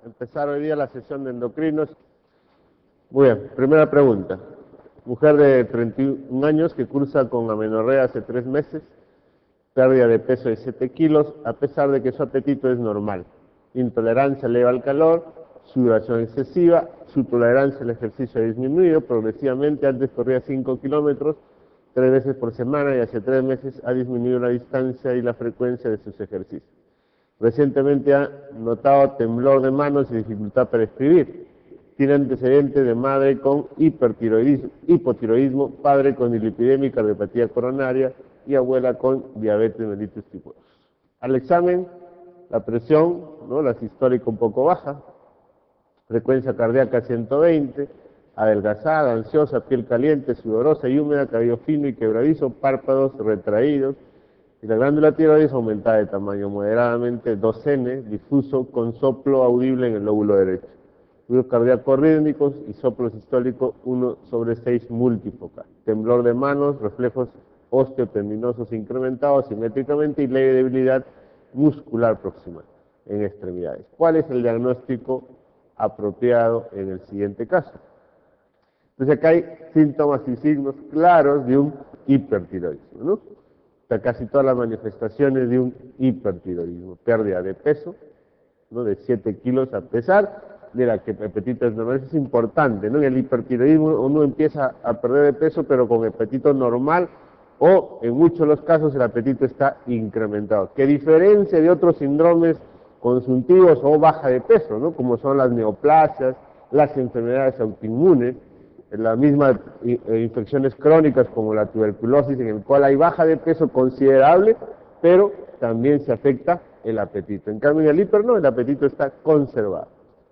empezar hoy día la sesión de endocrinos. Muy bien, primera pregunta. Mujer de 31 años que cursa con amenorrea hace 3 meses, pérdida de peso de 7 kilos, a pesar de que su apetito es normal. Intolerancia leve al calor, sudoración excesiva, su tolerancia al ejercicio ha disminuido progresivamente, antes corría 5 kilómetros 3 veces por semana y hace 3 meses ha disminuido la distancia y la frecuencia de sus ejercicios. Recientemente ha notado temblor de manos y dificultad para escribir. Tiene antecedentes de madre con hipertiroidismo, hipotiroidismo, padre con dislipidemia y cardiopatía coronaria y abuela con diabetes mellitus tipo 2. Al examen, la presión, la sistólica un poco baja, frecuencia cardíaca 120, adelgazada, ansiosa, piel caliente, sudorosa y húmeda, cabello fino y quebradizo, párpados retraídos, y la glándula tiroides aumentada de tamaño moderadamente 2N, difuso, con soplo audible en el lóbulo derecho. Ruidos cardíacos rítmicos y soplo sistólico 1/6 multifocal. Temblor de manos, reflejos osteotendinosos incrementados simétricamente y leve debilidad muscular proximal en extremidades. ¿Cuál es el diagnóstico apropiado en el siguiente caso? Entonces acá hay síntomas y signos claros de un hipertiroidismo, ¿no? O sea, casi todas las manifestaciones de un hipertiroidismo. Pérdida de peso, ¿no? De 7 kilos a pesar de la que el apetito es normal. Eso es importante, ¿no? En el hipertiroidismo uno empieza a perder de peso, pero con apetito normal, o en muchos de los casos el apetito está incrementado. Que diferencia de otros síndromes consuntivos o baja de peso, ¿no? Como son las neoplasias, las enfermedades autoinmunes, las mismas infecciones crónicas como la tuberculosis, en el cual hay baja de peso considerable, pero también se afecta el apetito. En cambio, en el hiper no, el apetito está conservado.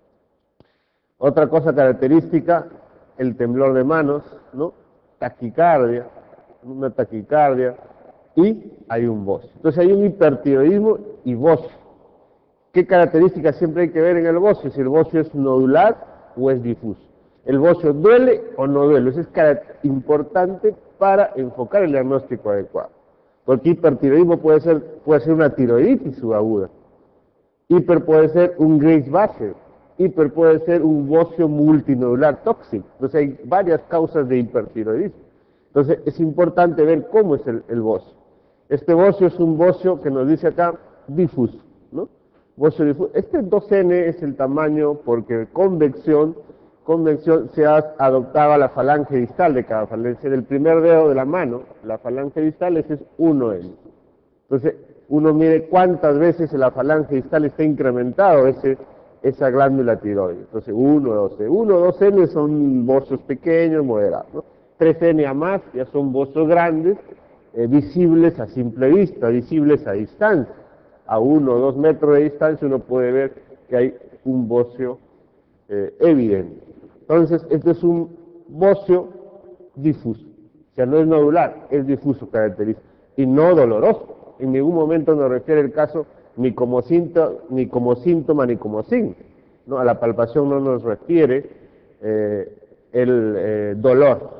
Otra cosa característica, el temblor de manos, ¿no? Taquicardia, una taquicardia, y hay un bocio. Entonces hay un hipertiroidismo y bocio. ¿Qué características siempre hay que ver en el bocio? Si el bocio es nodular o es difuso. ¿El bocio duele o no duele? Eso es importante para enfocar el diagnóstico adecuado. Porque hipertiroidismo puede ser una tiroiditis subaguda. Hiper puede ser un Graves-Bacher. Hiper puede ser un bocio multinodular tóxico. Entonces hay varias causas de hipertiroidismo. Entonces es importante ver cómo es el bocio. Este bocio es un bocio que nos dice acá difuso, ¿no? Bocio difuso. Este 2N es el tamaño porque convección se ha adoptado a la falange distal de cada falange. Del primer dedo de la mano, la falange distal, ese es 1N. Entonces, uno mide cuántas veces en la falange distal está incrementado esa glándula tiroides. Entonces, 1, 2N. 1, 2N son bocios pequeños, moderados, ¿no? 3N a más ya son bocios grandes, visibles a simple vista, visibles a distancia. A 1 o 2 metros de distancia uno puede ver que hay un bocio evidente. Entonces, este es un bocio difuso, o sea, no es nodular, es difuso característico, y no doloroso. En ningún momento nos refiere el caso ni como síntoma ni como signo, ¿no? A la palpación no nos refiere el dolor.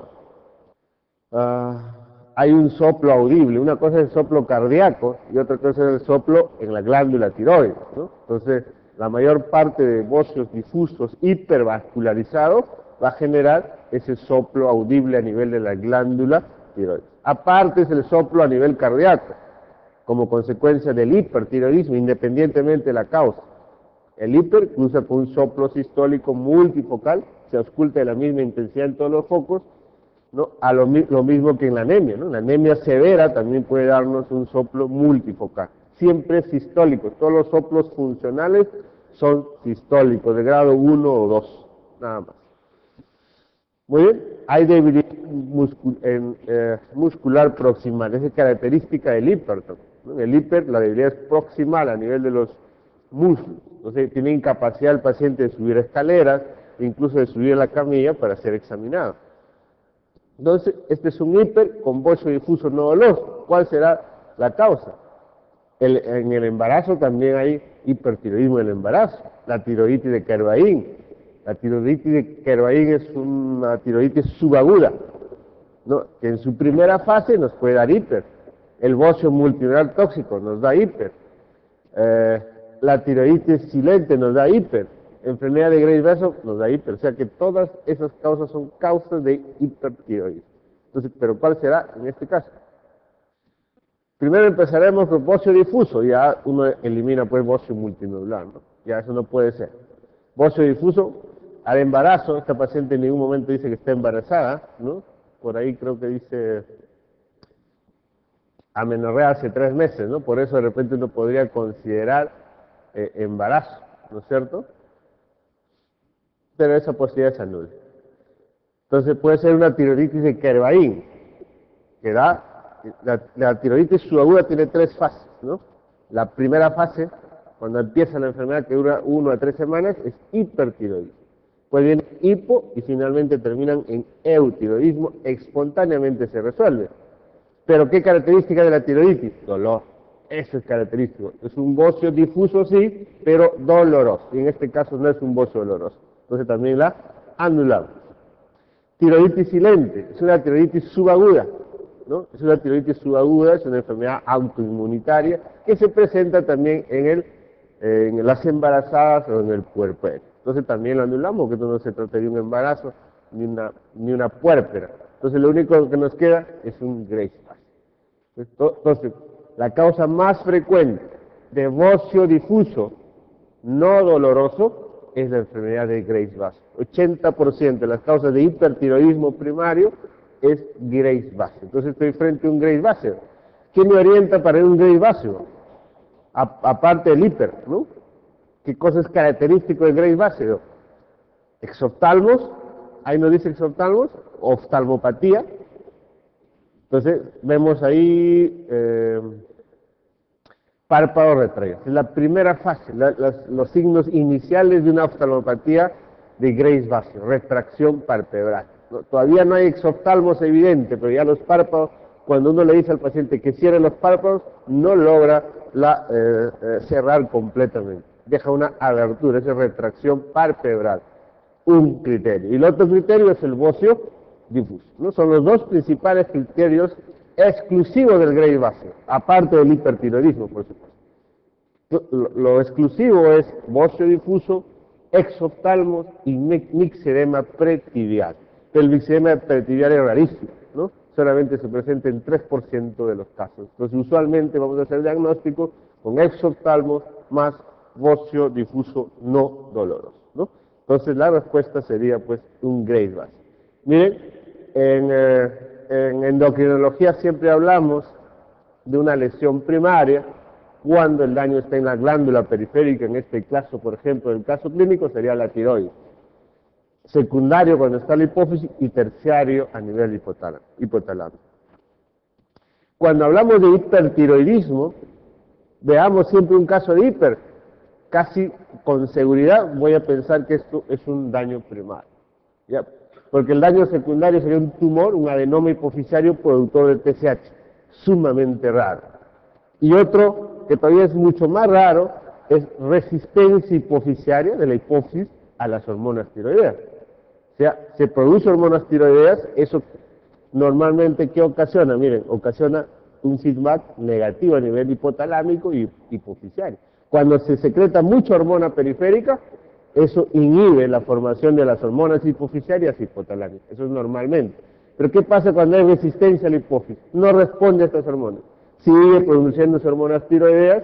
Hay un soplo audible, una cosa es el soplo cardíaco y otra cosa es el soplo en la glándula tiroides, ¿no? Entonces, la mayor parte de bocios difusos hipervascularizados va a generar ese soplo audible a nivel de la glándula tiroides. Aparte es el soplo a nivel cardíaco, como consecuencia del hipertiroidismo, independientemente de la causa. El hiper cruza con un soplo sistólico multifocal, se ausculta de la misma intensidad en todos los focos, ¿no? Lo mismo que en la anemia, ¿no? La anemia severa también puede darnos un soplo multifocal. Siempre sistólico, todos los soplos funcionales son sistólicos, de grado 1 o 2, nada más. Muy bien, hay debilidad muscular proximal, esa es característica del hiper, ¿no? El hiper, la debilidad es proximal a nivel de los músculos, entonces tiene incapacidad el paciente de subir escaleras, incluso de subir a la camilla para ser examinado. Entonces, este es un hiper con bocio difuso no doloso. ¿Cuál será la causa? En el embarazo también hay hipertiroidismo en el embarazo, la tiroiditis de Kervain. La tiroiditis de Kervain es una tiroiditis subaguda, ¿no? Que en su primera fase nos puede dar hiper. El bocio multinodular tóxico nos da hiper. La tiroiditis silente nos da hiper. enfermedad de Graves vaso nos da hiper, o sea que todas esas causas son causas de hipertiroidismo. Entonces, ¿pero cuál será en este caso? Primero empezaremos con bocio difuso, ya uno elimina pues bocio multinodular, ¿no? Ya eso no puede ser. Bocio difuso, al embarazo, esta paciente en ningún momento dice que está embarazada, ¿no? Por ahí creo que dice amenorrea hace 3 meses, ¿no? Por eso de repente uno podría considerar embarazo, ¿no es cierto? Pero esa posibilidad es nula. Entonces puede ser una tiroiditis de Kervain, que da, la tiroiditis subaguda tiene 3 fases, ¿no? La primera fase, cuando empieza la enfermedad que dura 1 a 3 semanas, es hipertiroidismo. Pues viene hipo y finalmente terminan en eutiroidismo, espontáneamente se resuelve. Pero ¿qué característica de la tiroiditis? Dolor. Eso es característico. Es un bocio difuso, sí, pero doloroso. Y en este caso no es un bocio doloroso. Entonces también la anulamos. Tiroiditis silente. Es una tiroiditis subaguda, ¿no? Es una tiroiditis subaguda, es una enfermedad autoinmunitaria que se presenta también en las embarazadas o en el puerperio. Entonces también lo anulamos, porque esto no se trata de un embarazo ni una puérpera. Entonces lo único que nos queda es un Graves vaso. Entonces, la causa más frecuente de bocio difuso no doloroso es la enfermedad de Graves vaso. 80% de las causas de hipertiroidismo primario es Graves vaso. Entonces estoy frente a un Graves vaso. ¿Qué me orienta para un Graves vaso? Aparte del hiper, ¿no? ¿Qué cosa es característico del Graves vaso? Exoftalmos, ahí nos dice exoftalmos, oftalmopatía. Entonces vemos ahí párpado retraído. Es la primera fase, los signos iniciales de una oftalmopatía de Graves vaso, retracción palpebral. Todavía no hay exoftalmos evidente, pero ya los párpados, cuando uno le dice al paciente que cierre los párpados, no logra cerrar completamente. Deja una abertura, esa es retracción palpebral. Un criterio. Y el otro criterio es el bocio difuso, ¿no? Son los dos principales criterios exclusivos del Graves vaso, aparte del hipertiroidismo, por supuesto. Lo exclusivo es bocio difuso, exoftalmos y mixedema pretibial. El mixedema pretibial es rarísimo, ¿no? Solamente se presenta en 3% de los casos. Entonces, usualmente vamos a hacer diagnóstico con exoftalmos más bocio difuso no doloroso, ¿no? Entonces, la respuesta sería, pues, un Graves vaso. Miren, en endocrinología siempre hablamos de una lesión primaria cuando el daño está en la glándula periférica, en este caso, por ejemplo, el caso clínico sería la tiroides. Secundario cuando está la hipófisis y terciario a nivel hipotalámico. Cuando hablamos de hipertiroidismo, veamos siempre un caso de hiper. Casi con seguridad voy a pensar que esto es un daño primario, ¿ya? Porque el daño secundario sería un tumor, un adenoma hipoficiario productor de TSH, sumamente raro. Y otro que todavía es mucho más raro es resistencia hipoficiaria de la hipófisis a las hormonas tiroideas. O sea, se produce hormonas tiroideas, eso normalmente ¿qué ocasiona? Miren, ocasiona un feedback negativo a nivel hipotalámico y hipoficiario. Cuando se secreta mucha hormona periférica, eso inhibe la formación de las hormonas hipoficiarias y hipotalámicas. Eso es normalmente. Pero ¿qué pasa cuando hay resistencia a la hipófisis? No responde a estas hormonas. Sigue produciendo hormonas tiroideas,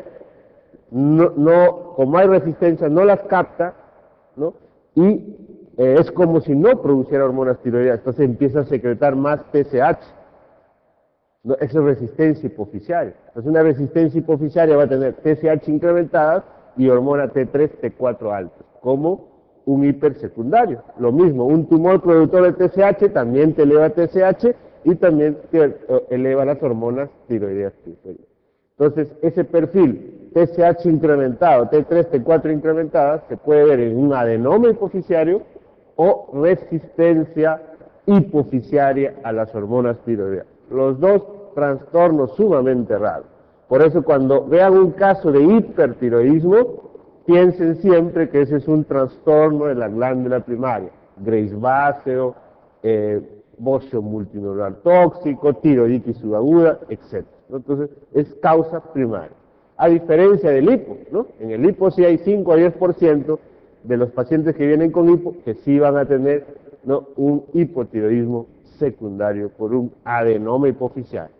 como hay resistencia, no las capta, ¿no? Y es como si no produciera hormonas tiroideas. Entonces empieza a secretar más TSH. ¿No? Esa es resistencia hipoficiaria. Entonces una resistencia hipoficiaria va a tener TSH incrementadas y hormona T3, T4 altas, como un hipersecundario. Lo mismo, un tumor productor de TSH también te eleva TSH y también te eleva las hormonas tiroideas periféricas. Entonces, ese perfil TSH incrementado, T3, T4 incrementadas, se puede ver en un adenoma hipoficiario o resistencia hipoficiaria a las hormonas tiroideas. Los dos trastornos sumamente raros. Por eso cuando vean un caso de hipertiroidismo, piensen siempre que ese es un trastorno de la glándula primaria. Graves vaso, bocio multinodular tóxico, tiroiditis subaguda, etc. ¿No? Entonces, es causa primaria. A diferencia del hipo, ¿no? En el hipo sí hay 5 a 10% de los pacientes que vienen con hipo que sí van a tener, ¿no?, un hipotiroidismo secundario por un adenoma hipoficial.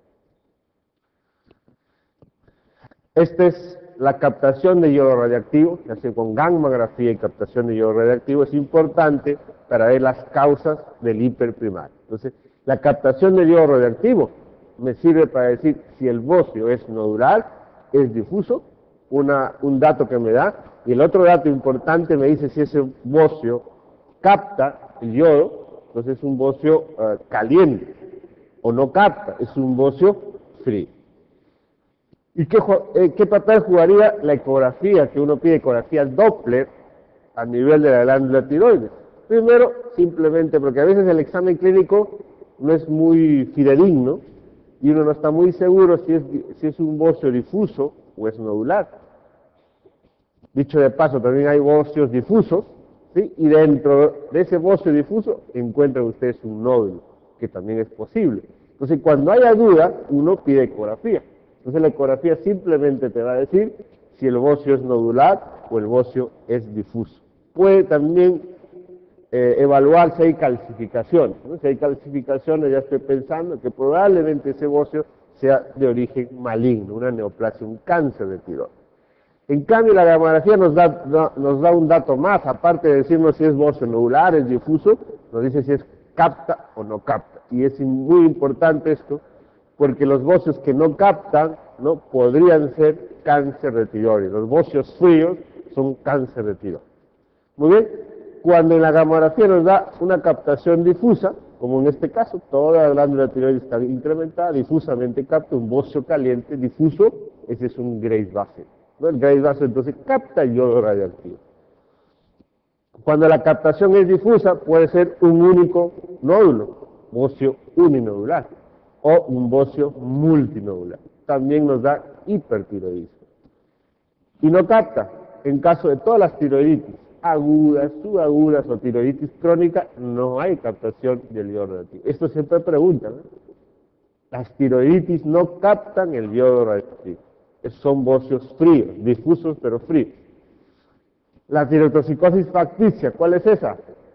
Esta es la captación de yodo radioactivo, que hace con gammagrafía y captación de yodo radioactivo, es importante para ver las causas del hiperprimario. Entonces, la captación de yodo radioactivo me sirve para decir si el bocio es nodular, es difuso, un dato que me da, y el otro dato importante me dice si ese bocio capta el yodo, entonces es un bocio caliente, o no capta, es un bocio frío. ¿Y qué papel jugaría la ecografía, que uno pide ecografía Doppler a nivel de la glándula tiroides? Primero, simplemente porque a veces el examen clínico no es muy fidedigno y uno no está muy seguro si es un bocio difuso o es nodular. Dicho de paso, también hay bocios difusos, ¿sí? Y dentro de ese bocio difuso encuentran ustedes un nódulo, que también es posible. Entonces, cuando haya duda, uno pide ecografía. Entonces, la ecografía simplemente te va a decir si el bocio es nodular o el bocio es difuso. Puede también evaluar si hay calcificaciones, ¿no? Si hay calcificaciones, ya estoy pensando que probablemente ese bocio sea de origen maligno, una neoplasia, un cáncer de tiroides. En cambio, la gammagrafía nos da un dato más, aparte de decirnos si es bocio nodular, es difuso, nos dice si es capta o no capta. Y es muy importante esto, porque los bocios que no captan, ¿no?, podrían ser cáncer de tiroides. Los bocios fríos son cáncer de tiroides. Muy bien, cuando en la gammagrafía nos da una captación difusa, como en este caso, toda la glándula tiroides está incrementada, difusamente capta un bocio caliente difuso, ese es un Graves Bassett, ¿no? El Graves Bassett entonces capta el yodo radioactivo. Cuando la captación es difusa, puede ser un único nódulo, bocio uninodular, o un bocio multinodular. También nos da hipertiroidismo. Y no capta, en caso de todas las tiroiditis, agudas, subagudas o tiroiditis crónica, no hay captación del yodo radioactivo. Esto siempre preguntan, ¿no? Las tiroiditis no captan el yodo radioactivo. Son bocios fríos, difusos pero fríos. La tirotoxicosis facticia, ¿cuál es esa?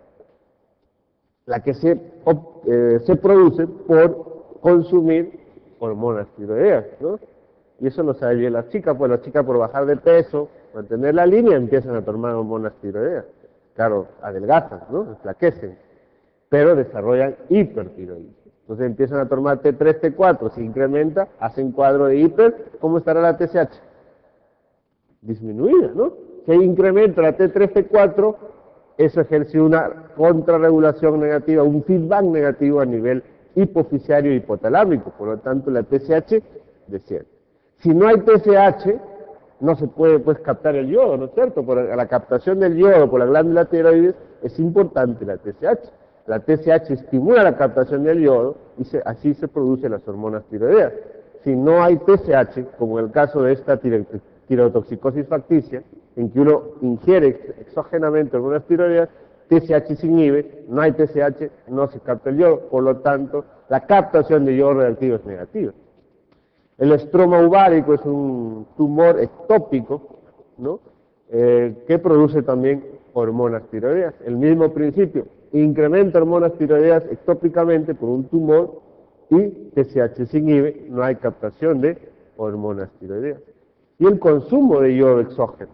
La que se produce por consumir hormonas tiroideas, ¿no? Y eso lo sabe bien las chicas, pues las chicas por bajar de peso, mantener la línea, empiezan a tomar hormonas tiroideas. Claro, adelgazan, ¿no? Enflaquecen, pero desarrollan hipertiroidismo. Entonces empiezan a tomar T3, T4, se incrementa, hacen cuadro de hiper, ¿cómo estará la TSH? Disminuida, ¿no? Si hay incremento la T3, T4, eso ejerce una contrarregulación negativa, un feedback negativo a nivel hipoficiario y hipotalámico, por lo tanto la TSH desciende. Si no hay TSH, no se puede pues captar el yodo, ¿no es cierto? Por la captación del yodo por la glándula tiroides es importante la TSH. La TSH estimula la captación del yodo y así se producen las hormonas tiroideas. Si no hay TSH, como en el caso de esta tirotoxicosis facticia, en que uno ingiere exógenamente hormonas tiroideas, TSH se inhibe, no hay TSH, no se capta el yodo, por lo tanto, la captación de yodo radioactivo es negativa. El estroma ovárico es un tumor ectópico, ¿no?, que produce también hormonas tiroideas. El mismo principio, incrementa hormonas tiroideas ectópicamente por un tumor y TSH se inhibe, no hay captación de hormonas tiroideas. Y el consumo de yodo exógeno.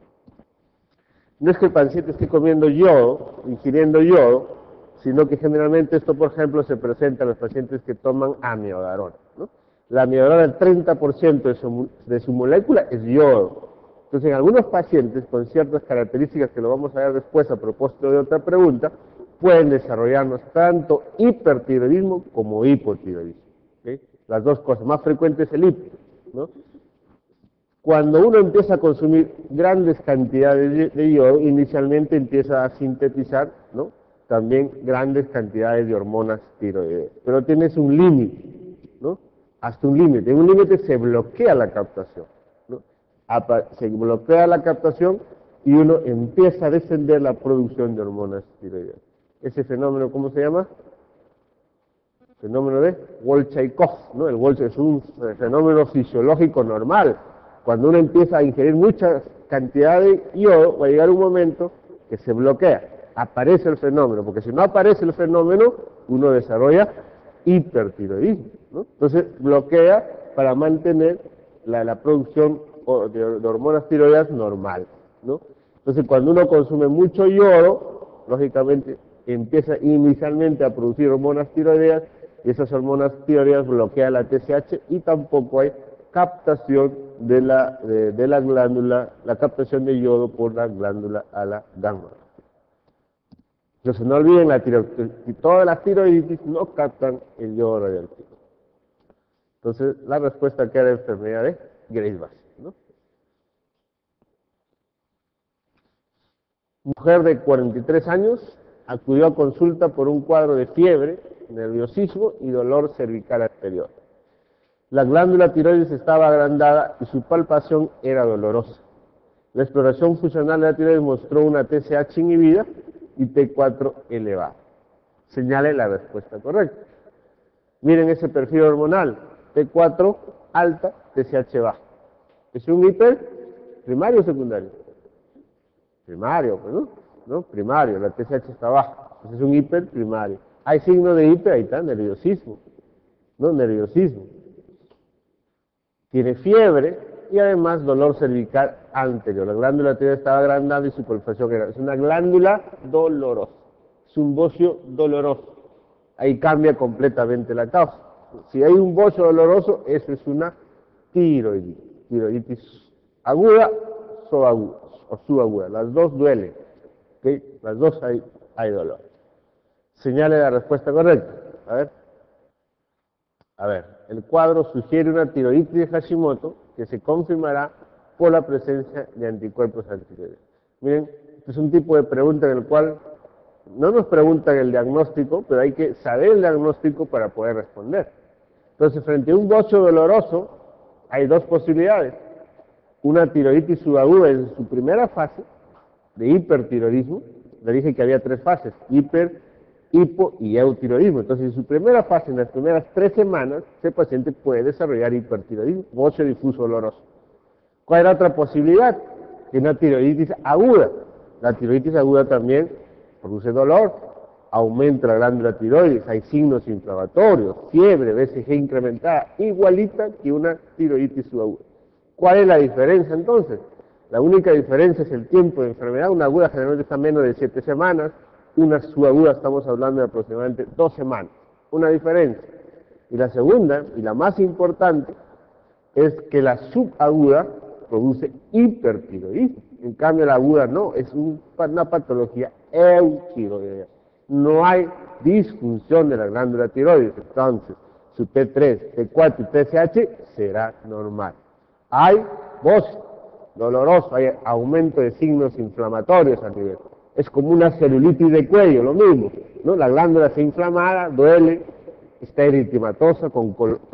No es que el paciente esté comiendo yodo, ingiriendo yodo, sino que generalmente esto, por ejemplo, se presenta en los pacientes que toman amiodarona, ¿no? La amiodarona, el 30% de su molécula es yodo. Entonces, en algunos pacientes con ciertas características que lo vamos a ver después a propósito de otra pregunta, pueden desarrollarnos tanto hipertiroidismo como hipotiroidismo, ¿okay? Las dos cosas, más frecuente es el hipo, ¿no? Cuando uno empieza a consumir grandes cantidades de yodo, inicialmente empieza a sintetizar, ¿no?, también grandes cantidades de hormonas tiroideas, pero tienes un límite, ¿no? Hasta un límite. En un límite se bloquea la captación, ¿no? Se bloquea la captación y uno empieza a descender la producción de hormonas tiroideas. Ese fenómeno, ¿cómo se llama? Fenómeno de Bolchaikov, ¿no? El Bolchaikov es un fenómeno fisiológico normal. Cuando uno empieza a ingerir muchas cantidad de yodo, va a llegar un momento que se bloquea, aparece el fenómeno, porque si no aparece el fenómeno, uno desarrolla hipertiroidismo, ¿no? Entonces bloquea para mantener la producción de hormonas tiroideas normal, ¿no? Entonces cuando uno consume mucho yodo, lógicamente empieza inicialmente a producir hormonas tiroideas y esas hormonas tiroideas bloquean la TSH y tampoco hay captación de la glándula, la captación de yodo por la glándula a la gamma. Entonces no olviden la tiroiditis, todas las tiroiditis no captan el yodo radioactivo. Entonces la respuesta que era enfermedad de Graves-Base, ¿no? Mujer de 43 años acudió a consulta por un cuadro de fiebre, nerviosismo y dolor cervical anterior. La glándula tiroides estaba agrandada y su palpación era dolorosa. La exploración funcional de la tiroides mostró una TSH inhibida y T4 elevada. Señale la respuesta correcta. Miren ese perfil hormonal, T4 alta, TSH baja. ¿Es un hiper primario o secundario? Primario, pues, ¿no? Primario, la TSH está baja. Entonces es un hiper primario. Hay signo de hiper, ahí está, nerviosismo. ¿No? Nerviosismo. Tiene fiebre y además dolor cervical anterior. La glándula tiroides estaba agrandada y su palpación era. Es una glándula dolorosa. Es un bocio doloroso. Ahí cambia completamente la causa. Si hay un bocio doloroso, eso es una tiroiditis. Tiroiditis aguda, subaguda, o subaguda. Las dos duelen. ¿Okay? Las dos hay dolor. Señale la respuesta correcta. A ver, el cuadro sugiere una tiroiditis de Hashimoto que se confirmará por la presencia de anticuerpos antitiroideos. Miren, este es un tipo de pregunta en el cual no nos preguntan el diagnóstico, pero hay que saber el diagnóstico para poder responder. Entonces, frente a un bocio doloroso, hay dos posibilidades. Una tiroiditis subaguda en su primera fase, de hipertiroidismo. Le dije que había tres fases, hiper, hipo y eutiroidismo. Entonces, en su primera fase, en las primeras 3 semanas, ese paciente puede desarrollar hipertiroidismo, bocio difuso doloroso. ¿Cuál era otra posibilidad? Que una tiroiditis aguda. La tiroiditis aguda también produce dolor, aumenta la glándula tiroides, hay signos inflamatorios, fiebre, BCG incrementada, igualita que una tiroiditis subaguda. ¿Cuál es la diferencia entonces? La única diferencia es el tiempo de enfermedad. Una aguda generalmente está menos de 7 semanas, una subaguda estamos hablando de aproximadamente 2 semanas. Una diferencia. Y la segunda, y la más importante, es que la subaguda produce hipertiroidismo. En cambio la aguda no, es una patología eutiroidea. No hay disfunción de la glándula tiroides, entonces su T3, T4 y TSH será normal. Hay bocio doloroso, hay aumento de signos inflamatorios a nivel. Es como una celulitis de cuello, lo mismo, ¿no? La glándula está inflamada, duele, está eritematosa con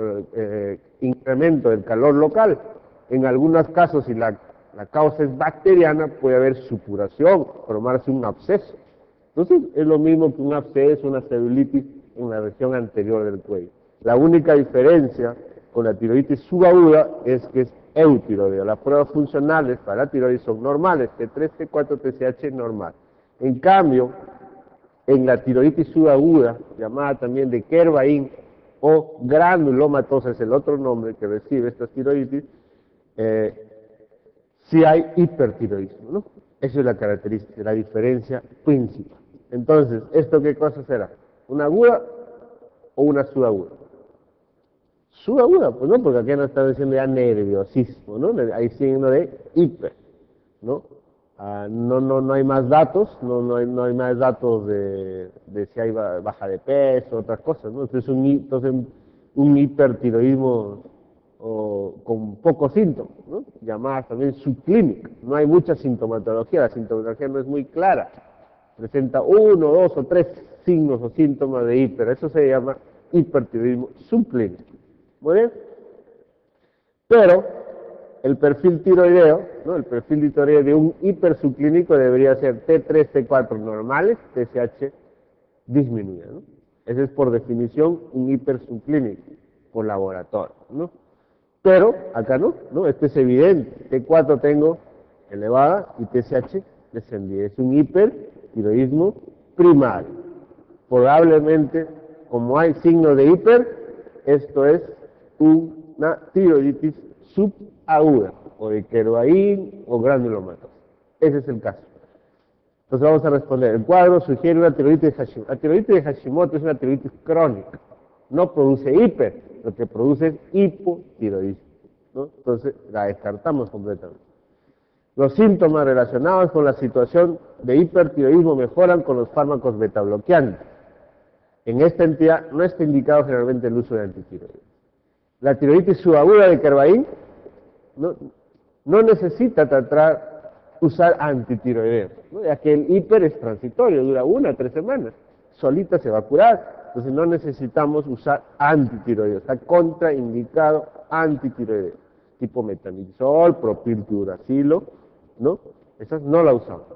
incremento del calor local. En algunos casos, si la causa es bacteriana, puede haber supuración, formarse un absceso. Entonces, es lo mismo que un absceso, una celulitis en la región anterior del cuello. La única diferencia con la tiroiditis subaguda es que es eutiroidea. Las pruebas funcionales para la tiroides son normales, T3, T4, TSH normal. En cambio, en la tiroiditis subaguda, llamada también de Kervain o granulomatosa, es el otro nombre que recibe esta tiroiditis, sí hay hipertiroidismo, ¿no? Esa es la característica, la diferencia principal. Entonces, ¿esto qué cosa será? ¿Una aguda o una subaguda? Subaguda, pues no, porque aquí no está diciendo ya nerviosismo, ¿no? Hay signo de hiper, ¿no? No hay más datos, no hay más datos de si hay baja de peso, otras cosas, ¿no? Entonces un hipertiroidismo con pocos síntomas, ¿no? Llamadas también subclínicas. No hay mucha sintomatología, la sintomatología no es muy clara. Presenta 1, 2 o 3 signos o síntomas de hiper, eso se llama hipertiroidismo subclínico. ¿Muy bien? Pero el perfil tiroideo, ¿no? El perfil tiroideo de un hipersubclínico debería ser T3, T4 normales, TSH disminuida, ¿no? Ese es por definición un hipersubclínico por laboratorio, ¿no? Pero acá no, este es evidente. T4 tengo elevada y TSH descendida. Es un hipertiroidismo primario. Probablemente, como hay signo de hiper, esto es una tiroiditis subaguda, o de Kervain o granulomatosis. Ese es el caso. Entonces vamos a responder. El cuadro sugiere una tiroiditis de Hashimoto. La tiroiditis de Hashimoto es una tiroiditis crónica. No produce hiper, lo que produce es hipotiroidismo, ¿no? Entonces la descartamos completamente. Los síntomas relacionados con la situación de hipertiroidismo mejoran con los fármacos betabloqueantes. En esta entidad no está indicado generalmente el uso de antitiroides. La tiroiditis subaguda de Kervain no necesita usar antitiroideos, ¿no? Ya que el hiper es transitorio, dura 1 a 3 semanas, solita se va a curar, entonces no necesitamos usar antitiroideos, está contraindicado antitiroideo, tipo metamizol, propiltiuracilo, ¿no? Esas no la usamos.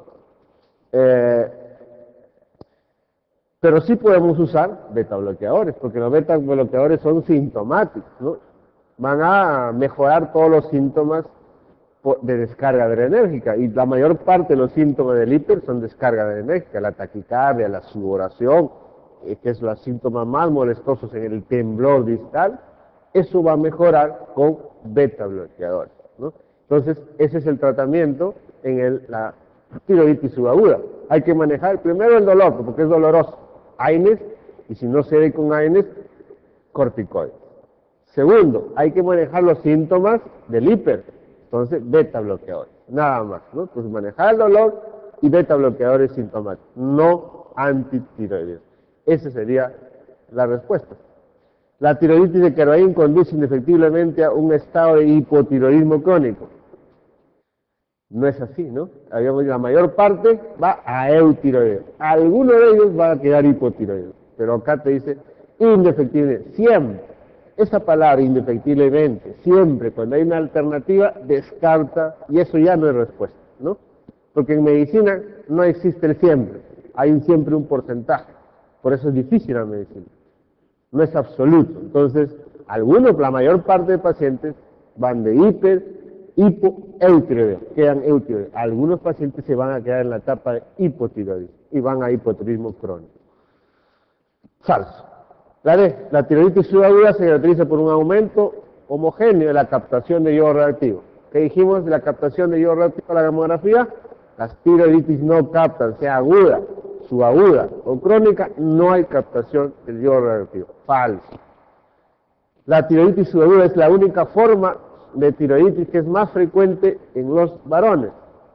Pero sí podemos usar betabloqueadores, porque los betabloqueadores son sintomáticos, ¿no? Van a mejorar todos los síntomas de descarga adrenérgica, y la mayor parte de los síntomas del hiper son descarga adrenérgica, la taquicardia, la sudoración, que es los síntomas más molestosos en el temblor distal. Eso va a mejorar con betabloqueadores, ¿no? Entonces, ese es el tratamiento en la tiroiditis subaguda. Hay que manejar primero el dolor, porque es doloroso, AINES, y si no se ve con AINES, corticoides. Segundo, hay que manejar los síntomas del hiper, entonces betabloqueadores, nada más, ¿no? Entonces manejar el dolor y betabloqueadores sintomáticos, no antitiroideos. Esa sería la respuesta. La tiroiditis de Kervain conduce indefectiblemente a un estado de hipotiroidismo crónico. No es así, ¿no? La mayor parte va a eutiroideo. Algunos de ellos van a quedar hipotiroideos, pero acá te dice indefectiblemente, siempre. Esa palabra indefectiblemente, siempre, cuando hay una alternativa, descarta, y eso ya no es respuesta, ¿no? Porque en medicina no existe el siempre, hay siempre un porcentaje, por eso es difícil la medicina, no es absoluto. Entonces, la mayor parte de pacientes van de eutiroideo, quedan eutiroideos. Algunos pacientes se van a quedar en la etapa de hipotiroidismo y van a hipotiroidismo crónico. Falso. La tiroiditis subaguda se caracteriza por un aumento homogéneo de la captación de yodo radioactivo. ¿Qué dijimos de la captación de yodo radioactivo a la gamografía? Las tiroiditis no captan, sea aguda, subaguda o crónica, no hay captación del yodo radioactivo. Falso. La tiroiditis subaguda es la única forma de tiroiditis que es más frecuente en los varones.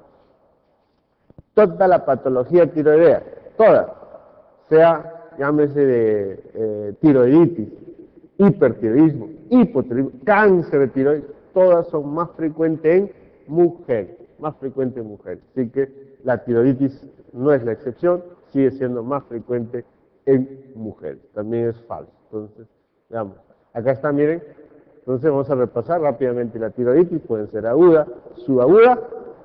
Toda la patología tiroidea, toda, llámese de tiroiditis, hipertiroidismo, hipotiroidismo, cáncer de tiroides, todas son más frecuentes en mujeres, Así que la tiroiditis no es la excepción, sigue siendo más frecuente en mujeres, también es falso. Entonces, veamos, acá está, miren, entonces vamos a repasar rápidamente la tiroiditis, pueden ser aguda, subaguda.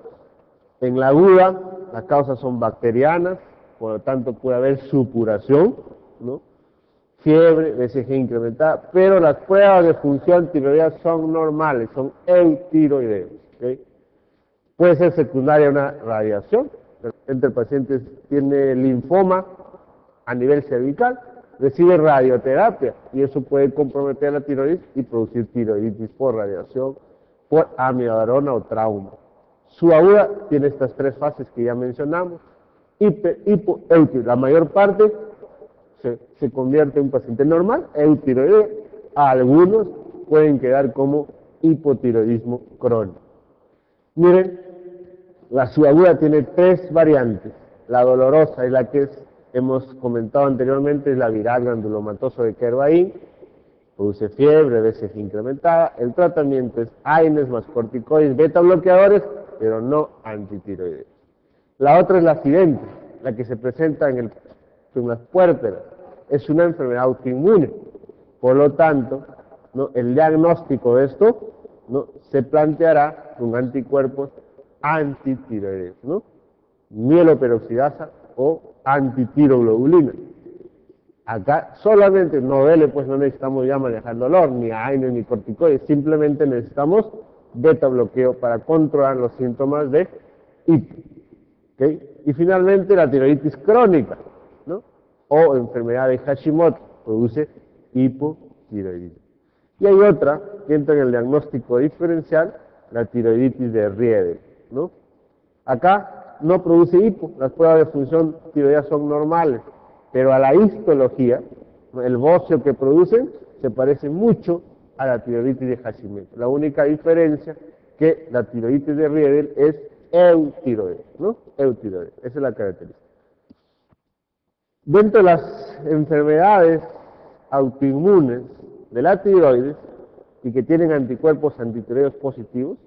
En la aguda, las causas son bacterianas, por lo tanto puede haber supuración, ¿no? Fiebre, BCG incrementada, pero las pruebas de función tiroidea son normales, son eutiroideos, ¿okay? Puede ser secundaria una radiación, el paciente tiene linfoma a nivel cervical, recibe radioterapia y eso puede comprometer la tiroides y producir tiroiditis por radiación, por amiodarona o trauma. Subaguda tiene estas tres fases que ya mencionamos. Hipoeutiroideo, la mayor parte se convierte en un paciente normal, eutiroideo, algunos pueden quedar como hipotiroidismo crónico. Miren, la subaguda tiene tres variantes, la dolorosa y la que hemos comentado anteriormente es la viral granulomatoso de Kervain, produce fiebre, veces incrementada, el tratamiento es AINES más corticoides, beta bloqueadores, pero no antitiroideos. La otra es la siguiente, la que se presenta en las puérperas, es una enfermedad autoinmune, por lo tanto, ¿no? El diagnóstico de esto, ¿no? Se planteará con anticuerpos antitiroideos, ¿no? Mieloperoxidasa o antitiroglobulina. Acá solamente no necesitamos ya manejar dolor, ni AINES ni corticoides, simplemente necesitamos beta bloqueo para controlar los síntomas de hipo. ¿Okay? Y finalmente la tiroiditis crónica, ¿no? O enfermedad de Hashimoto, produce hipotiroidismo. Y hay otra que entra en el diagnóstico diferencial, la tiroiditis de Riedel, ¿no? Acá no produce hipo, las pruebas de función tiroidea son normales, pero a la histología, el bocio que producen se parece mucho a la tiroiditis de Hashimoto. La única diferencia que la tiroiditis de Riedel es eutiroidea, ¿no? Eutiroidea, esa es la característica. Dentro de las enfermedades autoinmunes de la tiroides y que tienen anticuerpos antitiroideos positivos,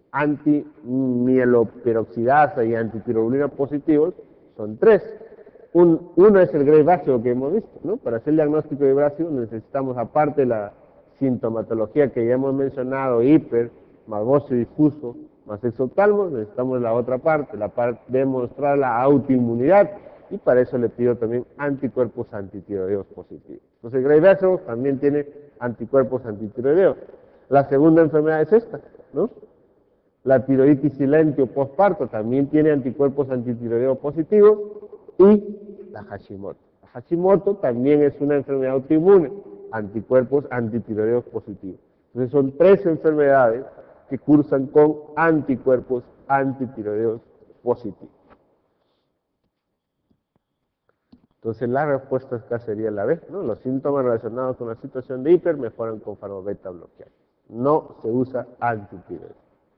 antimieloperoxidasa y antitiroglina positivos, son tres. Uno es el Graves básico que hemos visto, ¿no? Para hacer el diagnóstico de básico necesitamos, aparte de la sintomatología que ya hemos mencionado, hiper, más bocio difuso, más exotalmos, necesitamos la otra parte, la parte de mostrar la autoinmunidad, y para eso le pido también anticuerpos antitiroideos positivos. Entonces el Graves básico también tiene anticuerpos antitiroideos. La segunda enfermedad es esta, ¿no? La tiroiditis silentio postparto también tiene anticuerpos antitiroideos positivos, y la Hashimoto. La Hashimoto también es una enfermedad autoinmune, anticuerpos antitiroideos positivos. Entonces son tres enfermedades que cursan con anticuerpos antitiroideos positivos. Entonces la respuesta acá sería la B, ¿no? Los síntomas relacionados con la situación de hiper mejoran con farbameta bloqueado. No se usa antitiroides.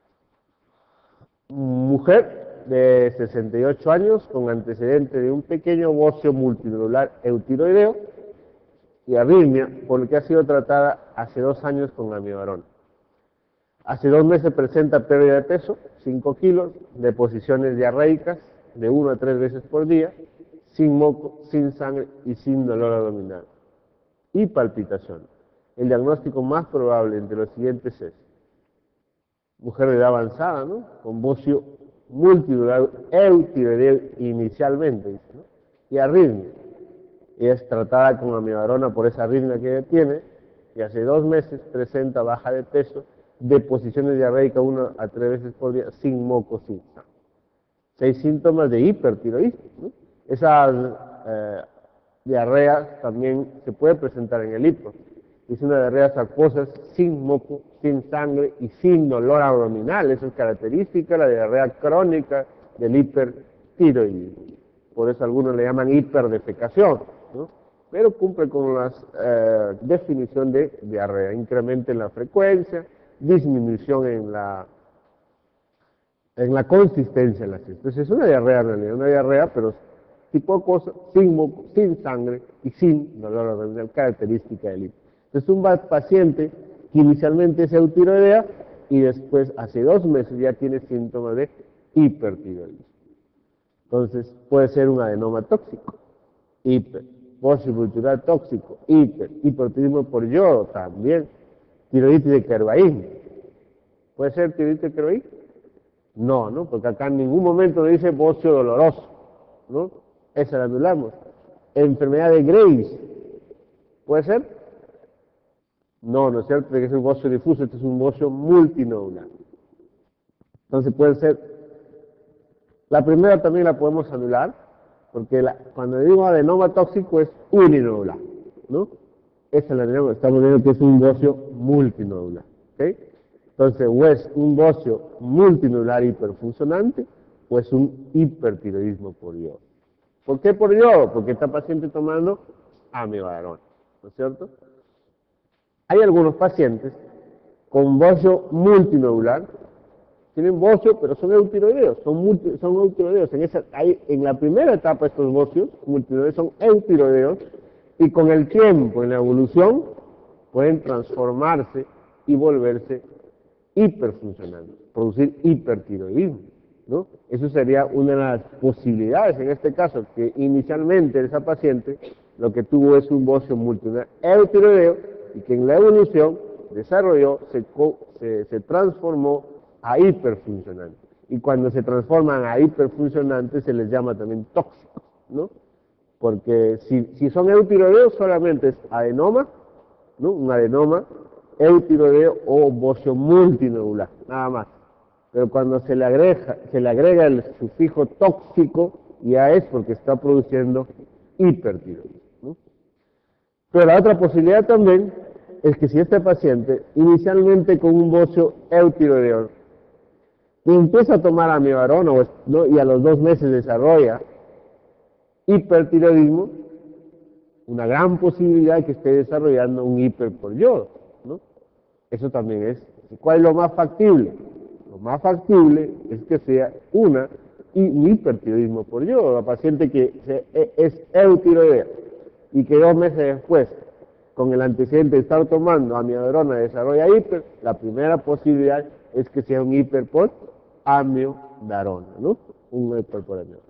Mujer de 68 años con antecedente de un pequeño bocio multinodular eutiroideo y arritmia, por lo que ha sido tratada hace 2 años con amibarona. Hace 2 meses presenta pérdida de peso, 5 kilos, deposiciones diarreicas de 1 a 3 veces por día, sin moco, sin sangre y sin dolor abdominal. Y palpitación. El diagnóstico más probable entre los siguientes es mujer de edad avanzada, ¿no? Con bocio multinodular eutiroideo inicialmente, ¿no? Y arritmia. Ella es tratada con amibarona por esa arritmia que ella tiene, y hace 2 meses presenta baja de peso, deposiciones diarreicas 1 a 3 veces por día, sin moco, sin sangre. 6 síntomas de hipertiroidismo, ¿no? Esas diarreas también se puede presentar en el hipo. Es una diarrea acuosa sin moco, sin sangre y sin dolor abdominal. Eso es característica, la diarrea crónica del hipertiroidismo. Por eso algunos le llaman hiperdefecación, ¿no? Pero cumple con la definición de diarrea. Incremento en la frecuencia, disminución en la consistencia en la heces. Entonces es una diarrea en realidad, una diarrea, pero tipo acuosa, sin moco, sin sangre y sin dolor abdominal, característica del hipo. Entonces un paciente que inicialmente es eutiroidea y después hace 2 meses ya tiene síntomas de hipertiroidismo. Entonces puede ser un adenoma tóxico, hiper, bocio multinodular tóxico, hipertiroidismo por yodo también, tiroiditis de Kervain. ¿Puede ser tiroiditis de Kervain? No, ¿no? Porque acá en ningún momento dice bocio doloroso, ¿no? Esa la anulamos. Enfermedad de Graves, ¿puede ser? No, no es cierto, que es un bocio difuso, este es un bocio multinodular. Entonces puede ser, la primera también la podemos anular, porque cuando digo adenoma tóxico es uninodular, ¿no? Esa es la adenoma, estamos viendo que es un bocio multinodular, ¿ok? Entonces, o es un bocio multinodular hiperfuncionante, o es un hipertiroidismo por yodo. ¿Por qué por yodo? Porque está paciente tomando amibarona, ¿no es cierto? Hay algunos pacientes con bocio multinodular, tienen bocio, pero son eutiroideos, son eutiroideos. En la primera etapa estos bocios multinodulares son eutiroideos, y con el tiempo, en la evolución, pueden transformarse y volverse hiperfuncionantes, producir hipertiroidismo, ¿no? Eso sería una de las posibilidades en este caso, que inicialmente esa paciente lo que tuvo es un bocio multinodular eutiroideo, y que en la evolución desarrolló, se transformó a hiperfuncionante. Y cuando se transforman a hiperfuncionantes se les llama también tóxicos, ¿no? Porque si son eutiroideos solamente es adenoma, ¿no? Un adenoma, eutiroideo o bocio multinodular, nada más. pero cuando se le agrega el sufijo tóxico, ya es porque está produciendo hipertiroidismo, ¿no? Pero la otra posibilidad también es que si este paciente, inicialmente con un bocio eutiroideo, y empieza a tomar amiodarona, ¿no?, y a los 2 meses desarrolla hipertiroidismo, una gran posibilidad de que esté desarrollando un hiper por yodo, ¿no? Eso también es. ¿Cuál es lo más factible? Lo más factible es que sea un hipertiroidismo por yodo. La paciente que es eutiroidea y que 2 meses después, con el antecedente de estar tomando amiodarona, desarrolla hiper, la primera posibilidad es que sea un hiper por amiodarona, ¿no? Un hiper por amiodarona.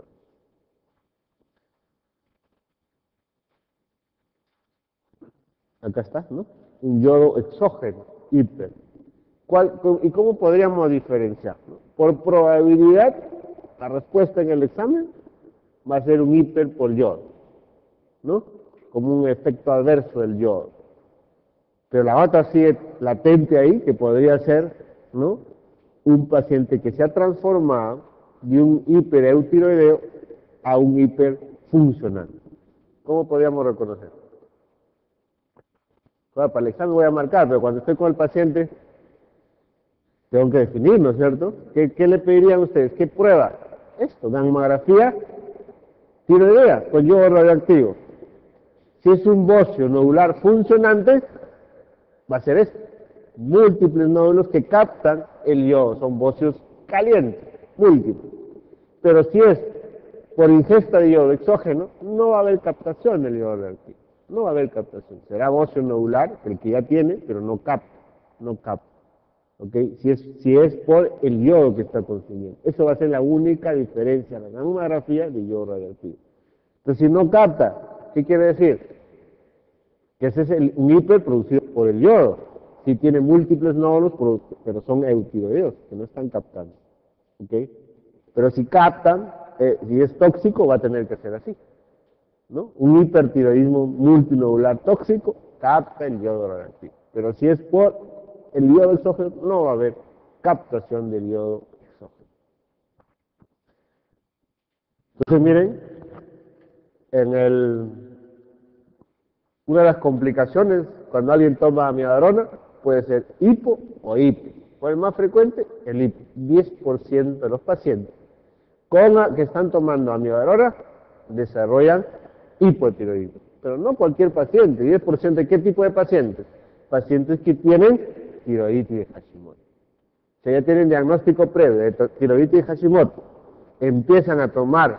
Acá está, ¿no? Un yodo exógeno, hiper. ¿Y cómo podríamos diferenciarlo? Por probabilidad, la respuesta en el examen va a ser un hiper por yodo, ¿no? Como un efecto adverso del yodo. Pero la otra sigue latente ahí, que podría ser, ¿no?, un paciente que se ha transformado de un hipereutiroideo a un hiperfuncional. ¿Cómo podríamos reconocer? Bueno, para el examen voy a marcar, pero cuando estoy con el paciente tengo que definir, ¿no es cierto? ¿Qué le pedirían ustedes? ¿Qué prueba? Esto, mamografía tiroidea con yodo radioactivo. Si es un bocio nodular funcionante, va a ser esto. Múltiples nódulos que captan el yodo, son bocios calientes, múltiples. Pero si es por ingesta de yodo exógeno, no va a haber captación del yodo radioactivo. No va a haber captación. Será bocio nodular, el que ya tiene, pero no capta. No capta. ¿Okay? Si es por el yodo que está consumiendo. Eso va a ser la única diferencia en la mamografía de yodo radioactivo. Entonces, si no capta, ¿qué quiere decir? Que ese es un hiper producido por el yodo. Si tiene múltiples nódulos, pero son eutiroideos, que no están captando. ¿Okay? Pero si captan, si es tóxico, va a tener que ser así, ¿no? Un hipertiroidismo multinodular tóxico capta el yodo radioactivo. Pero si es por el yodo exógeno, no va a haber captación del yodo exógeno. Entonces, miren, una de las complicaciones cuando alguien toma amiodarona puede ser hipo o hipo. ¿Cuál es más frecuente? El hipo. 10% de los pacientes que están tomando amiodarona desarrollan hipotiroidismo. Pero no cualquier paciente. 10% de qué tipo de pacientes? Pacientes que tienen tiroiditis de Hashimoto. Si ya tienen diagnóstico previo de tiroiditis de Hashimoto, empiezan a tomar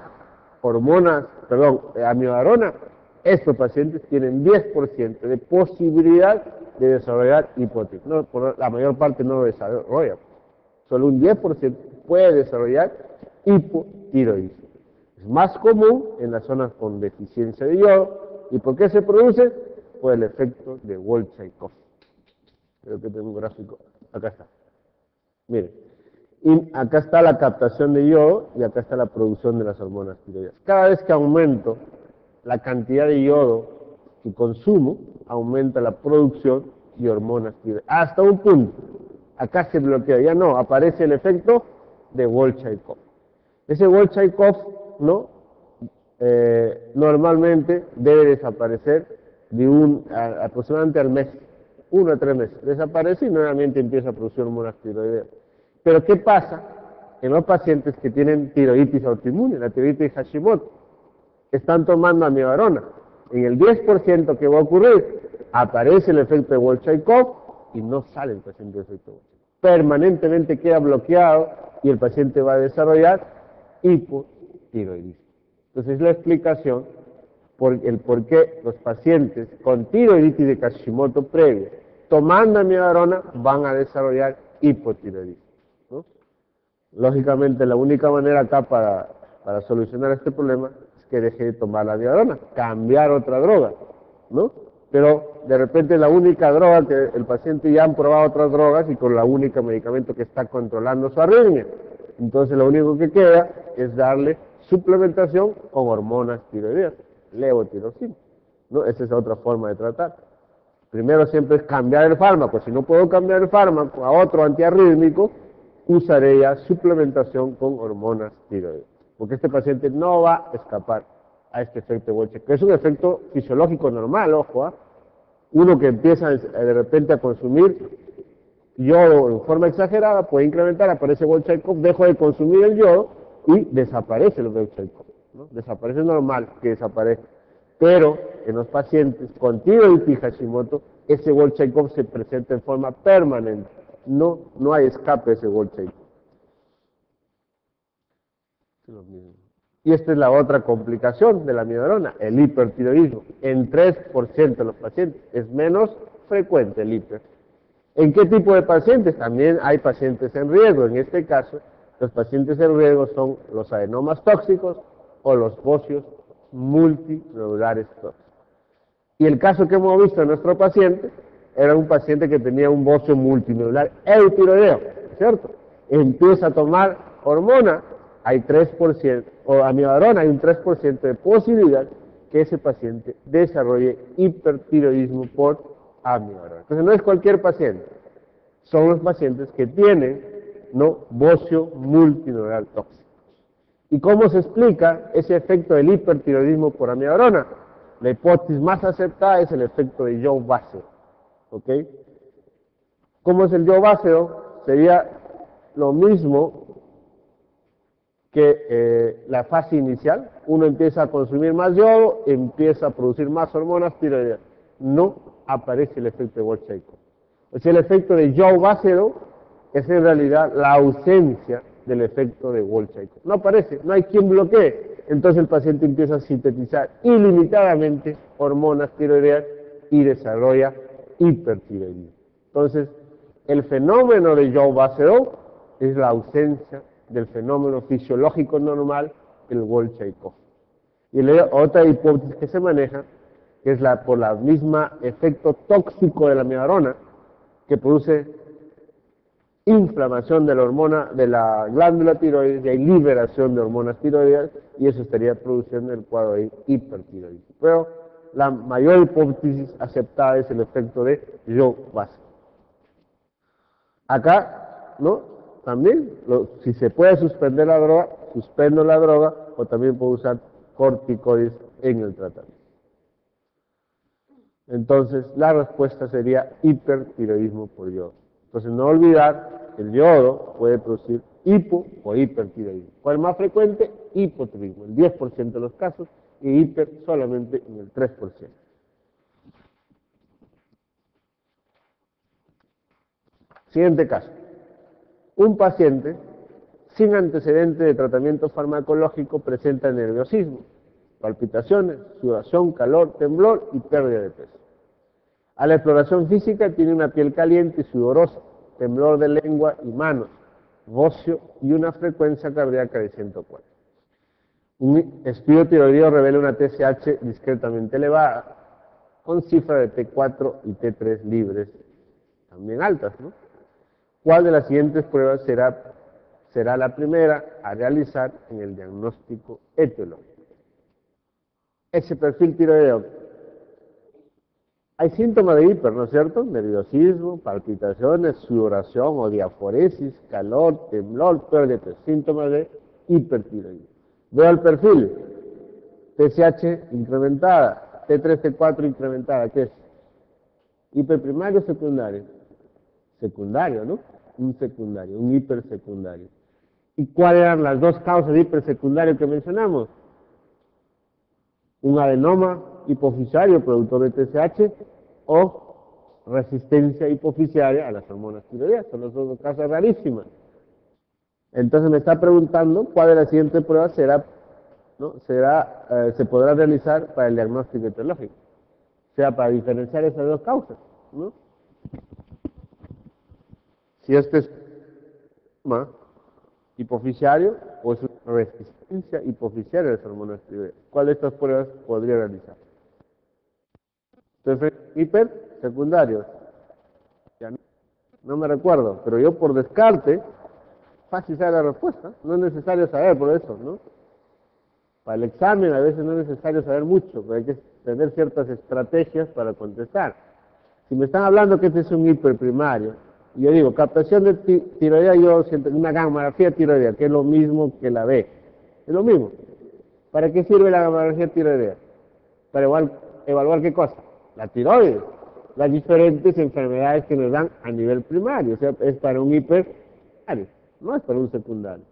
amiodarona, estos pacientes tienen 10% de posibilidad de desarrollar hipotiroidismo. No, la mayor parte no lo desarrolla. Solo un 10% puede desarrollar hipotiroidismo. Es más común en las zonas con deficiencia de yodo. ¿Y por qué se produce? Por el efecto de Wolff-Chaikoff. Creo que tengo un gráfico. Acá está. Miren. Y acá está la captación de yodo y acá está la producción de las hormonas tiroideas. Cada vez que aumento la cantidad de yodo que consumo, aumenta la producción de hormonas tiroideas. Hasta un punto. Acá se bloquea. Ya no, aparece el efecto de Wolff-Chaikoff. Ese Wolff-Chaikoff, ¿no? Normalmente debe desaparecer aproximadamente al mes, 1 a 3 meses. Desaparece y nuevamente empieza a producir hormonas tiroideas. Pero ¿qué pasa en los pacientes que tienen tiroiditis autoinmune, la tiroiditis de Hashimoto? Están tomando amiodarona. En el 10% que va a ocurrir, aparece el efecto de Wolff-Chaikoff y no sale el paciente de efecto Wolff-Chaikoff. Permanentemente queda bloqueado y el paciente va a desarrollar hipotiroidismo. Entonces es la explicación por qué los pacientes con tiroiditis de Hashimoto previa, tomando amiodarona, van a desarrollar hipotiroidismo, ¿no? Lógicamente la única manera acá para solucionar este problema es que deje de tomar la amiodarona, cambiar otra droga, ¿no? Pero de repente la única droga que el paciente ya han probado otras drogas y con la única medicamento que está controlando su arritmia. Entonces lo único que queda es darle suplementación con hormonas tiroideas, levotiroxina, ¿no? Esa es otra forma de tratar. Primero siempre es cambiar el fármaco. Si no puedo cambiar el fármaco a otro antiarrítmico, usaré ya suplementación con hormonas tiroides, porque este paciente no va a escapar a este efecto de Wolff-Chaikoff, que es un efecto fisiológico normal, ojo, ¿eh? Uno que empieza de repente a consumir yodo en forma exagerada, puede incrementar, aparece Wolff-Chaikoff, dejo de consumir el yodo y desaparece el Wolff-Chaikoff, ¿no? Desaparece normal que desaparezca. Pero en los pacientes con tiroiditis Hashimoto, ese Wolff-Chaikoff se presenta en forma permanente. No hay escape de ese Wolff-Chaikoff. Y esta es la otra complicación de la amiodarona, el hipertiroidismo. En 3% de los pacientes es menos frecuente el hiper. ¿En qué tipo de pacientes? También hay pacientes en riesgo. En este caso, los pacientes en riesgo son los adenomas tóxicos o los bocios multinodulares tóxicos. Y el caso que hemos visto en nuestro paciente era un paciente que tenía un bocio multinodular eutiroideo, ¿cierto? Empieza a tomar hormona, hay 3%, o amiodarona, hay un 3% de posibilidad que ese paciente desarrolle hipertiroidismo por amiodarona. Entonces no es cualquier paciente, son los pacientes que tienen, ¿no?, bocio multinodular tóxico. ¿Y cómo se explica ese efecto del hipertiroidismo por amiodarona? La hipótesis más aceptada es el efecto de Joe-Baseo, ¿ok? ¿Cómo es el Joe-Baseo? Sería lo mismo que la fase inicial. Uno empieza a consumir más yodo, empieza a producir más hormonas tiroideas. No aparece el efecto de Wolff-Chaikoff. O sea, el efecto de Joe-Baseo es en realidad la ausencia del efecto de Wolff-Chaikoff. No aparece, no hay quien bloquee. Entonces el paciente empieza a sintetizar ilimitadamente hormonas tiroideas y desarrolla hipertiroidismo. Entonces, el fenómeno de Joe-Baseo es la ausencia del fenómeno fisiológico normal del Wolff-Chaikoff. Y la otra hipótesis que se maneja es por la misma efecto tóxico de la amiodarona, que produce inflamación de la hormona de la glándula tiroides y hay liberación de hormonas tiroideas y eso estaría produciendo el cuadro de hipertiroidismo. Pero la mayor hipótesis aceptada es el efecto de Joe-Baseo. Acá, ¿no?, también, si se puede suspender la droga, suspendo la droga o también puedo usar corticoides en el tratamiento. Entonces, la respuesta sería hipertiroidismo por yodo. Entonces, no olvidar que el yodo puede producir hipo o hipertiroidismo. ¿Cuál es más frecuente? Hipotiroidismo, el 10% de los casos, y hiper solamente en el 3%. Siguiente caso. Un paciente sin antecedente de tratamiento farmacológico presenta nerviosismo, palpitaciones, sudoración, calor, temblor y pérdida de peso. A la exploración física tiene una piel caliente y sudorosa, temblor de lengua y manos, bocio y una frecuencia cardíaca de 104. Un estudio tiroideo revela una TSH discretamente elevada, con cifra de T4 y T3 libres, también altas, ¿no? ¿Cuál de las siguientes pruebas será la primera a realizar en el diagnóstico etiológico? Ese perfil tiroideo. Hay síntomas de hiper, ¿no es cierto? Nerviosismo, palpitaciones, sudoración o diaforesis, calor, temblor, pérdida de peso. Síntomas de hipertiroidismo. Veo el perfil. TSH incrementada, T3, T4 incrementada. ¿Qué es? ¿Hiperprimario o secundario? Secundario, ¿no? Un secundario, un hipersecundario. ¿Y cuáles eran las dos causas de hipersecundario que mencionamos? Un adenoma hipoficiario productor de TSH o resistencia hipoficiaria a las hormonas tiroideas. Son las dos causas rarísimas. Entonces me está preguntando cuál de las siguientes pruebas se podrá realizar para el diagnóstico etiológico. O sea, para diferenciar esas dos causas, ¿no? Si este es hipoficiario o es una resistencia hipoficiaria a las hormonas tiroideas. ¿Cuál de estas pruebas podría realizar? Entonces, hiper, secundarios. Ya no me recuerdo, pero yo por descarte, fácil saber la respuesta. No es necesario saber por eso, ¿no? Para el examen a veces no es necesario saber mucho, pero hay que tener ciertas estrategias para contestar. Si me están hablando que este es un hiperprimario, Yo digo, captación de tiroidea, yo siento una gamografía tiroidea, que es lo mismo que la B. Es lo mismo. ¿Para qué sirve la gamografía tiroidea? Para evaluar qué cosa, la tiroides, las diferentes enfermedades que nos dan a nivel primario, o sea, es para un hiperprimario, no es para un secundario.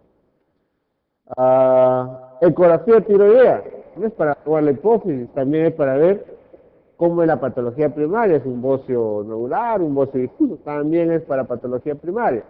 Ecografía tiroidea, no es para evaluar la hipófisis, también es para ver cómo es la patología primaria, es un bocio nodular, un bocio difuso, también es para patología primaria.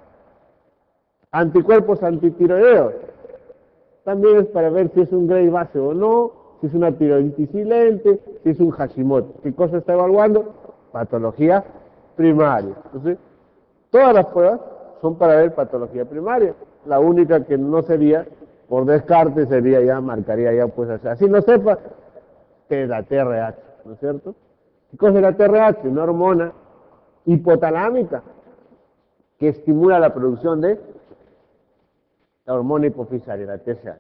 Anticuerpos antitiroideos, también es para ver si es un Graves base o no, si es una tiroiditis silente, si es un Hashimoto. ¿Qué cosa está evaluando? Patología primaria. Entonces, todas las pruebas son para ver patología primaria. La única que no sería, por descarte, sería ya, marcaría ya, pues así no sepa, que es la TRH, ¿no es cierto? ¿Qué cosa es la TRH? Una hormona hipotalámica que estimula la producción de la hormona hipofisaria, la TSH.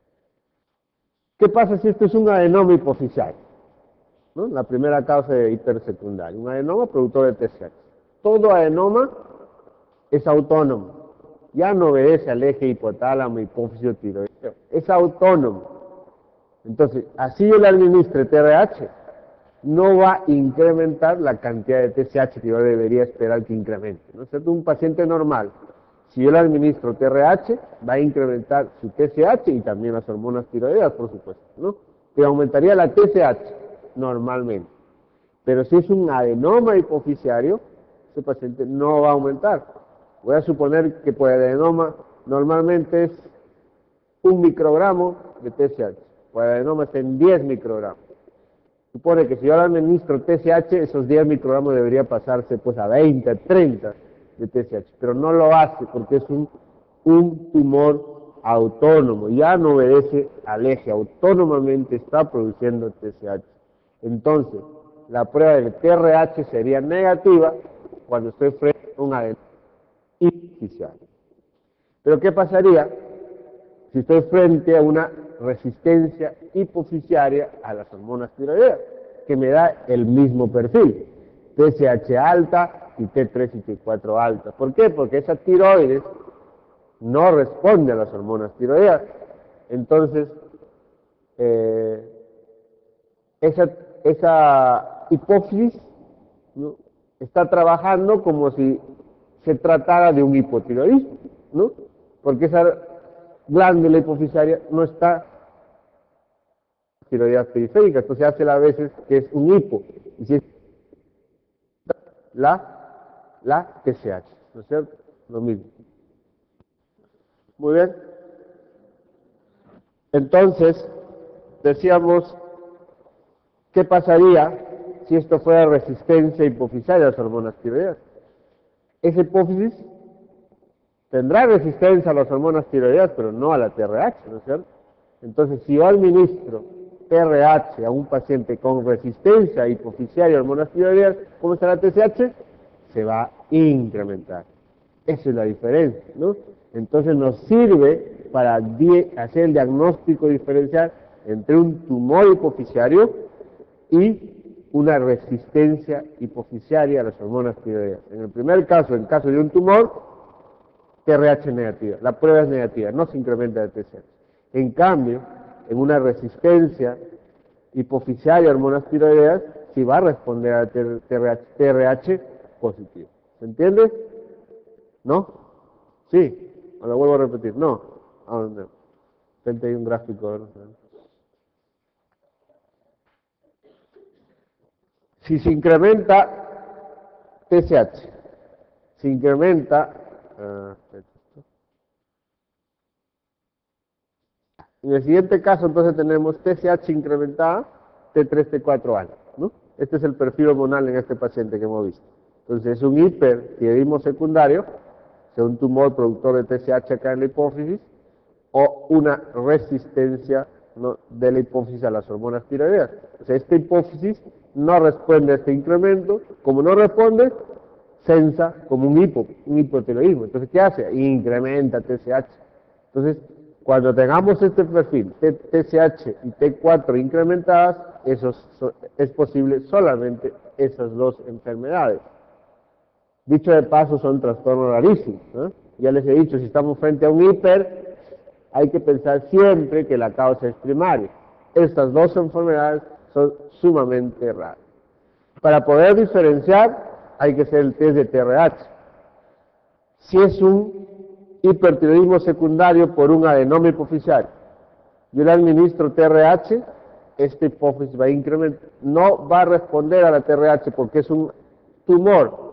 ¿Qué pasa si esto es un adenoma hipofisario? ¿No? La primera causa de hipersecundaria, un adenoma productor de TSH. Todo adenoma es autónomo, ya no obedece al eje hipotálamo, hipófisis tiroideo, es autónomo. Entonces, así yo le administre TRH, no va a incrementar la cantidad de TSH que yo debería esperar que incremente. ¿No es cierto? Un paciente normal, si yo le administro TRH, va a incrementar su TSH y también las hormonas tiroideas, por supuesto, ¿no? Que aumentaría la TSH normalmente. Pero si es un adenoma hipofisiario, ese paciente no va a aumentar. Voy a suponer que por adenoma normalmente es 1 microgramo de TSH. Por adenoma es en 10 microgramos. Supone que si yo le administro TSH, esos 10 microgramos debería pasarse pues a 20, 30 de TSH, pero no lo hace porque es un tumor autónomo, ya no obedece al eje, autónomamente está produciendo TSH. Entonces, la prueba de TRH sería negativa cuando estoy frente a un adenoma hipoficiario. Pero ¿qué pasaría si estoy frente a una resistencia hipofisiaria a las hormonas tiroideas, que me da el mismo perfil, TSH alta y T3 y T4 alta? ¿Por qué? Porque esa tiroides no responde a las hormonas tiroideas. Entonces, esa hipófisis, ¿no?, está trabajando como si se tratara de un hipotiroidismo, ¿no? Porque esa glándula hipofisiaria no está tiroideas periféricas, entonces hace a veces que es un hipo, y si es la TSH, ¿no es cierto? Lo mismo. Muy bien. Entonces, decíamos, ¿qué pasaría si esto fuera resistencia hipofisaria a las hormonas tiroideas? Esa hipófisis tendrá resistencia a las hormonas tiroideas, pero no a la TRH, ¿no es cierto? Entonces, si yo administro TRH a un paciente con resistencia hipoficiaria a hormonas tiroideas, ¿cómo está la TSH? Se va a incrementar. Esa es la diferencia, ¿no? Entonces nos sirve para hacer el diagnóstico diferencial entre un tumor hipofisiario y una resistencia hipofisiaria a las hormonas tiroideas. En el primer caso, en caso de un tumor, TRH negativa, la prueba es negativa, no se incrementa el TSH. En cambio, en una resistencia hipofisiaria a hormonas tiroideas, sí va a responder a TRH positivo. ¿Se entiende? ¿No? Sí. Lo vuelvo a repetir. No. ¿Dónde? Frente hay un gráfico. ¿No? Si se incrementa TSH, se incrementa... en el siguiente caso, entonces, tenemos TSH incrementada, T3, T4 alta, ¿no? Este es el perfil hormonal en este paciente que hemos visto. Entonces, es un hipertiroidismo secundario, sea un tumor productor de TSH acá en la hipófisis, o una resistencia, ¿no?, de la hipófisis a las hormonas tiroideas. O sea, esta hipófisis no responde a este incremento, como no responde, sensa como un hipotiroidismo. Entonces, ¿qué hace? Incrementa TSH. Entonces, cuando tengamos este perfil, TSH y T4 incrementadas, es posible solamente esas dos enfermedades. Dicho de paso, son trastornos rarísimos, ¿no? Ya les he dicho, si estamos frente a un hiper, hay que pensar siempre que la causa es primaria. Estas dos enfermedades son sumamente raras. Para poder diferenciar, hay que hacer el test de TRH. Si es un hipertiroidismo secundario por un adenoma hipoficiario, yo le administro TRH, esta hipófisis va a incrementar, no va a responder a la TRH porque es un tumor,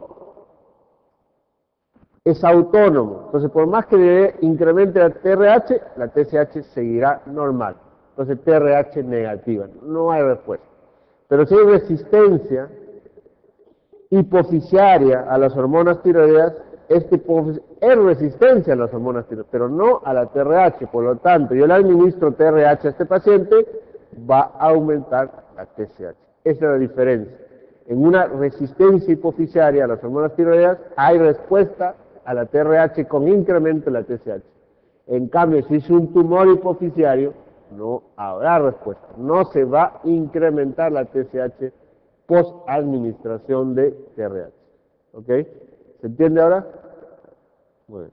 es autónomo. Entonces, por más que le incremente la TRH, la TSH seguirá normal. Entonces, TRH negativa, no hay respuesta. Pero si hay resistencia hipoficiaria a las hormonas tiroideas, esta hipófisis es resistencia a las hormonas tiroideas, pero no a la TRH. Por lo tanto, yo le administro TRH a este paciente, va a aumentar la TSH. Esa es la diferencia. En una resistencia hipoficiaria a las hormonas tiroideas, hay respuesta a la TRH con incremento de la TSH. En cambio, si es un tumor hipoficiario, no habrá respuesta. No se va a incrementar la TSH post-administración de TRH. ¿Ok? ¿Se entiende ahora? Bueno.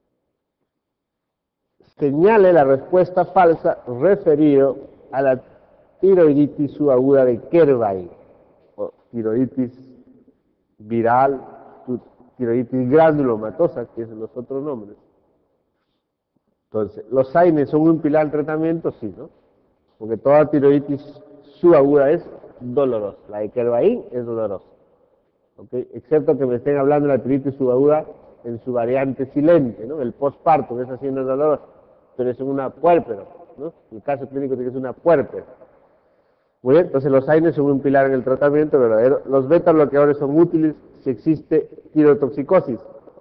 Señale la respuesta falsa referido a la tiroiditis subaguda de Kervain, o tiroiditis viral, tiroiditis granulomatosa, que es los otros nombres. Entonces, ¿los AINES son un pilar del tratamiento? Sí, ¿no? Porque toda tiroiditis subaguda es dolorosa. La de Kervain es dolorosa. ¿Okay? Excepto que me estén hablando de la tiroiditis subaguda en su variante silente, ¿no? El postparto, que es haciendo dolorosa. Pero es una puérpera, ¿no? El caso clínico dice que es una puérpera. Muy bien, entonces los AINES son un pilar en el tratamiento verdadero. Los beta bloqueadores son útiles si existe tirotoxicosis.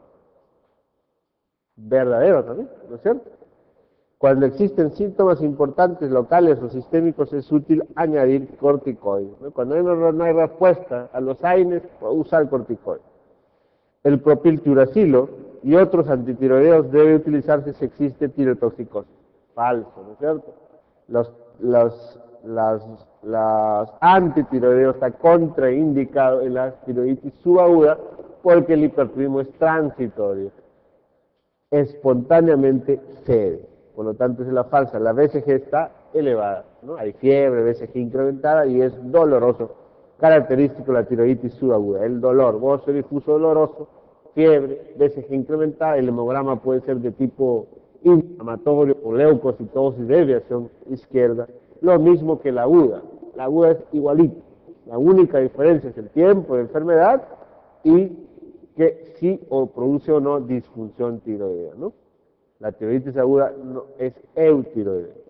Verdadero también, ¿no es cierto? Cuando existen síntomas importantes locales o sistémicos es útil añadir corticoides, ¿no? Cuando no hay respuesta a los AINES, usar corticoides. El propiltiuracilo y otros antitiroideos debe utilizarse si existe tirotoxicosis. Falso, ¿no es cierto? Las antitiroideos está contraindicado en la tiroiditis subaguda porque el hipertiroidismo es transitorio. Espontáneamente cede. Por lo tanto, es la falsa. La BCG está elevada, ¿no? Hay fiebre, BCG incrementada y es doloroso. Característico de la tiroiditis subaguda. El dolor, gozo difuso doloroso, fiebre, BCG incrementada. El hemograma puede ser de tipo inflamatorio o leucocitosis de desviación izquierda. Lo mismo que la aguda. La aguda es igualita. La única diferencia es el tiempo de enfermedad y que sí o produce o no disfunción tiroidea, ¿no? La tiroiditis aguda no, es eutiroidea.